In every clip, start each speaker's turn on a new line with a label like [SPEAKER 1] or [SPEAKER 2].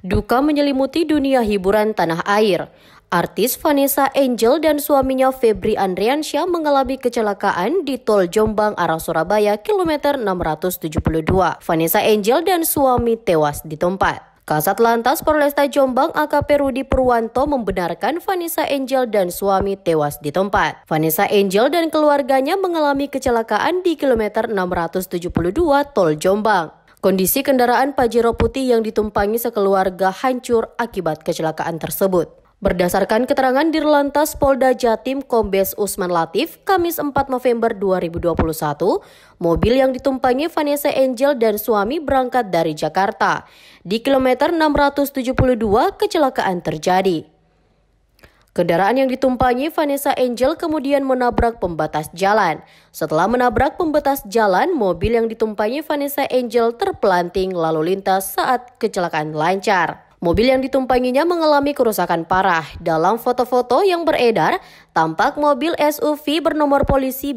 [SPEAKER 1] Duka menyelimuti dunia hiburan tanah air. Artis Vanessa Angel dan suaminya Febri Andriansyah mengalami kecelakaan di Tol Jombang arah Surabaya kilometer 672. Vanessa Angel dan suami tewas di tempat. Kasat Lantas Polresta Jombang AKP Rudi Purwanto membenarkan Vanessa Angel dan suami tewas di tempat. Vanessa Angel dan keluarganya mengalami kecelakaan di kilometer 672 Tol Jombang. Kondisi kendaraan Pajero putih yang ditumpangi sekeluarga hancur akibat kecelakaan tersebut. Berdasarkan keterangan Dirlantas Polda Jatim Kombes Usman Latif, Kamis 4 November 2021, mobil yang ditumpangi Vanessa Angel dan suami berangkat dari Jakarta. Di kilometer 672, kecelakaan terjadi. Kendaraan yang ditumpangi Vanessa Angel kemudian menabrak pembatas jalan. Setelah menabrak pembatas jalan, mobil yang ditumpangi Vanessa Angel terpelanting lalu lintas saat kecelakaan lancar. Mobil yang ditumpanginya mengalami kerusakan parah. Dalam foto-foto yang beredar, tampak mobil SUV bernomor polisi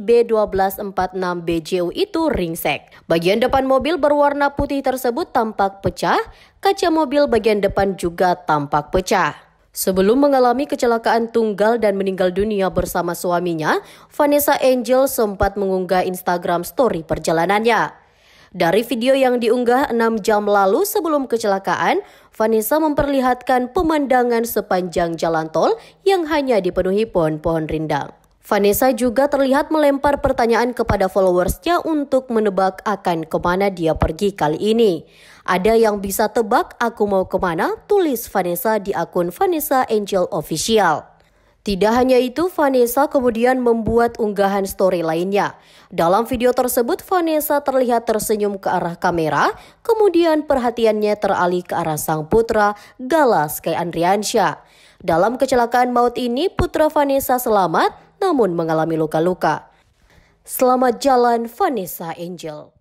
[SPEAKER 1] B1246BJU itu ringsek. Bagian depan mobil berwarna putih tersebut tampak pecah, kaca mobil bagian depan juga tampak pecah. Sebelum mengalami kecelakaan tunggal dan meninggal dunia bersama suaminya, Vanessa Angel sempat mengunggah Instagram story perjalanannya. Dari video yang diunggah 6 jam lalu sebelum kecelakaan, Vanessa memperlihatkan pemandangan sepanjang jalan tol yang hanya dipenuhi pohon-pohon rindang. Vanessa juga terlihat melempar pertanyaan kepada followersnya untuk menebak akan kemana dia pergi kali ini. Ada yang bisa tebak aku mau kemana? Tulis Vanessa di akun Vanessa Angel Official. Tidak hanya itu, Vanessa kemudian membuat unggahan story lainnya. Dalam video tersebut, Vanessa terlihat tersenyum ke arah kamera, kemudian perhatiannya teralih ke arah sang putra, Gala Sky Andriansyah. Dalam kecelakaan maut ini, putra Vanessa selamat, namun mengalami luka-luka. Selamat jalan Vanessa Angel.